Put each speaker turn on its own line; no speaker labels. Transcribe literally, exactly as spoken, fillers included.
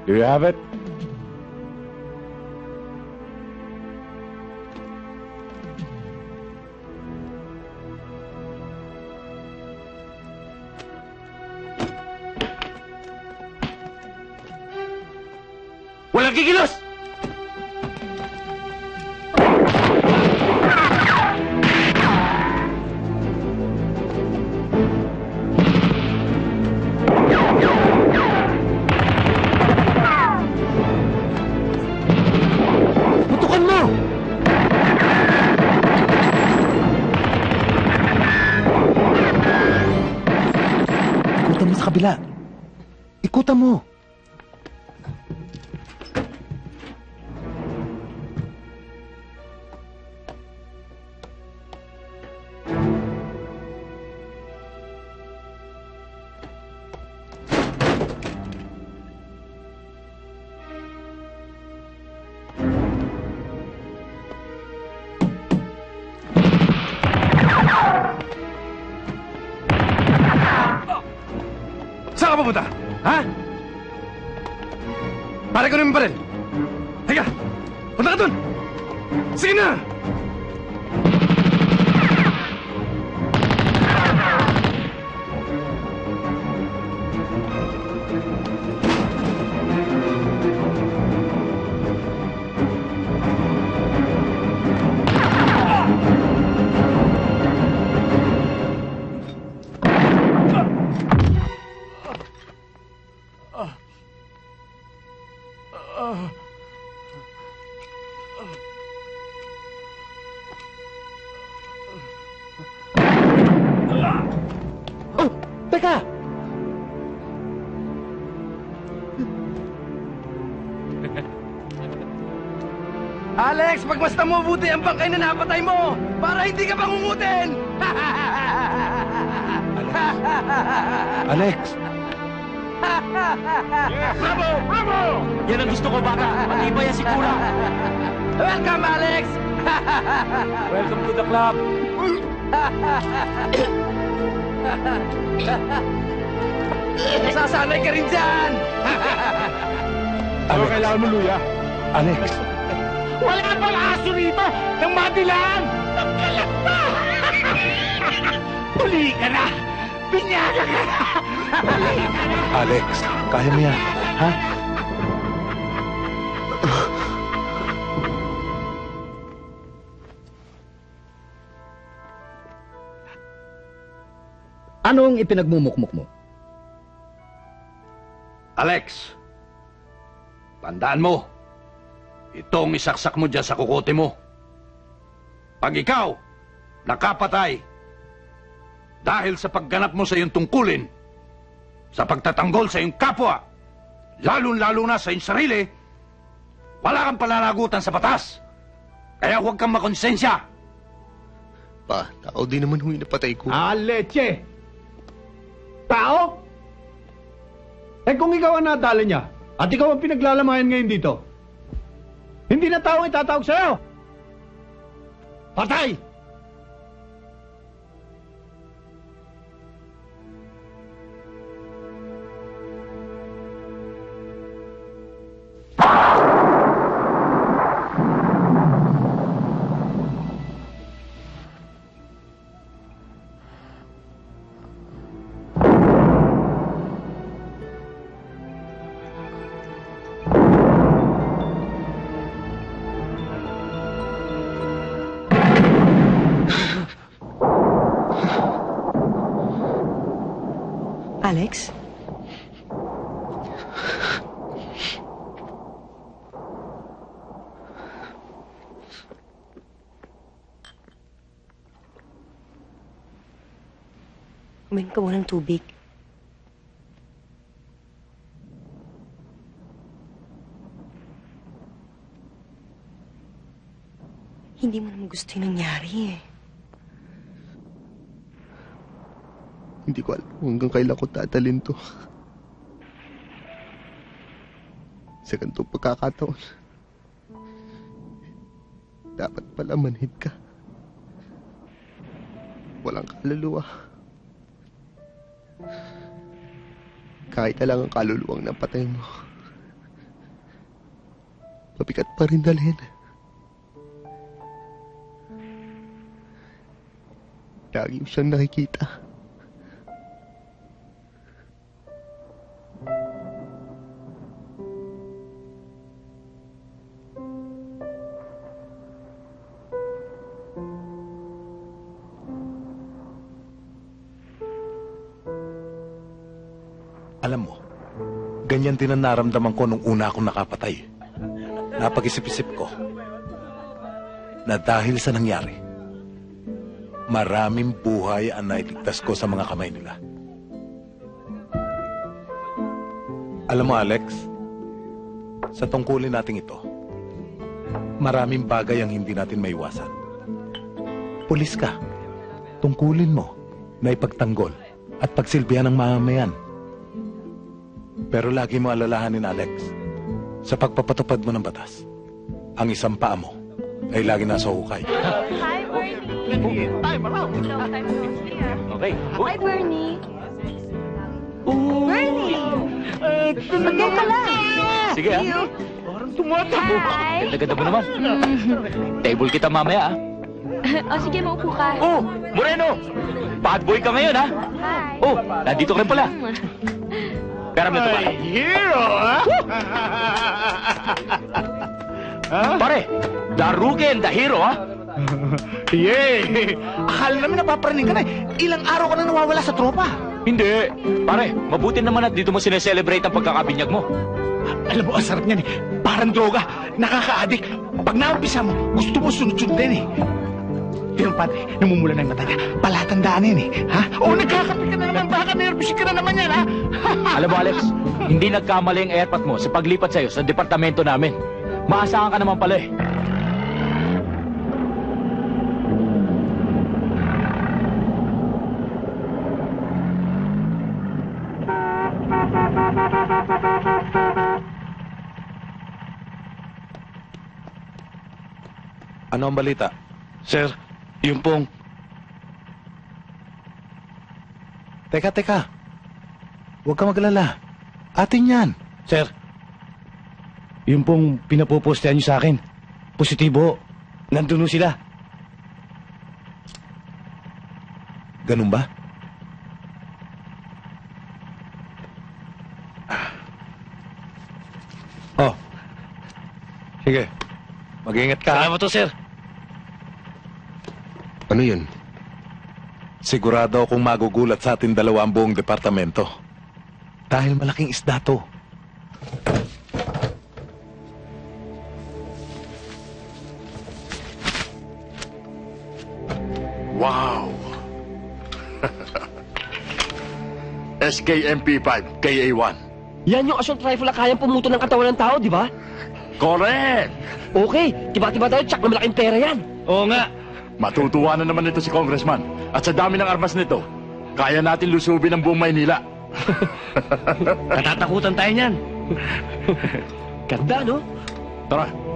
Do you have it?
Walang kikilos!
Putukan mo! Ikutan mo sa kabila. Ikutan mo.
Saan ka pupunta? Ha? Pare ko naman pa rin. Teka! Punta ka dun! Sige na!
Oh, teka!
Alex, pagmasta mo mabuti ang bangkay na napatay mo para hindi ka pangungutin!
Alex!
Bravo! Bravo! Yan ang gusto ko, bata. Matibay yan si Kura. Welcome, Alex!
Welcome to the club.
Masasanay ka rin dyan!
Ano kailangan mo, Luya?
Alex!
Wala pang aso rito ng madilaan! Nagkalat na! Huli ka na! Binyaga ka na! Huli ka na!
Alex, kaya mo yan, ha?
Anong ipinagmumukmuk mo?
Alex, tandaan mo, itong isaksak mo dyan sa kukote mo. Pag ikaw nakapatay dahil sa pagganap mo sa iyong tungkulin, sa pagtatanggol sa iyong kapwa, lalong-lalo na sa iyong sarili, wala kang pananagutan sa batas. Kaya huwag kang makonsensya.
Pa, tao din naman huy napatay ko.
Ah, leche! Tao? Eh kung ikaw ang nadala niya, at ikaw ang pinaglalamayan ngayon dito, hindi na tao ang itatawag sa'yo! Patay!
Alex? Uminom ka muna ng tubig. Hindi mo naman gusto yung nangyari eh.
Hindi ko alam hanggang kailan ko tatalin to. Sa ganitong pagkakataon, dapat pala manhid ka. Walang kaluluwa. Kahit na lang ang kaluluwang napatay mo. mabigat pa rin dalhin. Lagi ko siyang nakikita.
Alam mo, ganyan din ang naramdaman ko nung una akong nakapatay. Napag-isip-isip ko na dahil sa nangyari, maraming buhay ang nailigtas ko sa mga kamay nila. Alam mo, Alex, sa tungkulin natin ito, maraming bagay ang hindi natin maiwasan. Pulis ka, tungkulin mo na ipagtanggol at pagsilbihan ng mamamayan. Pero lagi mo alalahanin, Alex, sa pagpapatupad mo ng batas, ang isang paa mo ay lagi nasa hukay.
Hi, Bernie. Long time no see, ah.
Okay.
Hi, Bernie.
Uy.
Bernie! Magkaya ka lang.
Sige, ah. Parang tumatabo.
Hi.
Ganda-ganda mo naman. Table kita mamaya, ah.
O, sige, maupo ka.
Oh, Moreno! Bad boy ka ngayon, ha?
Hi.
Oh, nandito ka rin pala. Pero may ito, pare.
Hero, ha?
Pare, the Rugen, the hero, ha?
Yay! Akala namin napaparaning ka na eh. Ilang araw ka na nawawala sa tropa.
Hindi. Pare, mabuti naman at dito mo sineselebrate ang pagkakabinyag mo.
Alam mo, ang sarap niyan eh. Parang droga. Nakaka-addict. Pag naumpisa mo, gusto mo sunod-sunod din eh. Pero padre, namumula na yung mata niya. Palatandaan yan eh. Ha? O, nagkakapi ka na naman. Baka nervous ka na naman yan, ha?
Alam mo, Alex, hindi nagkamali ang airpot mo sa paglipat sa'yo sa departamento namin. Maasahan ka naman pala eh.
Ano ang balita?
Sir, yung pong...
Teka, teka. Huwag ka maglala. Atin yan.
Sir, yung pong pinapopostehan niyo sa akin, positibo. Nandun ho sila.
Ganun ba? Oh. Sige. Mag-ingat ka.
Salamat to, sir.
Ano yun?
Sigurado akong magugulat sa ating dalawa ang buong departamento. Dahil malaking isda to.
Wow! S K M P five, K A one.
Yan yung assault rifle na kayang pumuto ng katawan ng tao, di ba?
Correct!
Okay, tiba-tiba tayo, tsak na malaking pera yan.
Oo nga.
Matutuwa na naman ito si Congressman. At sa dami ng armas nito, kaya natin lusubin ang buong Maynila.
Natatakutan tayo niyan.
Ganda, no?
Tara,